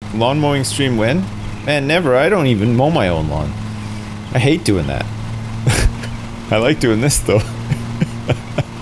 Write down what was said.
lawn mowing stream win? Man, never. I don't even mow my own lawn. I hate doing that. I like doing this though.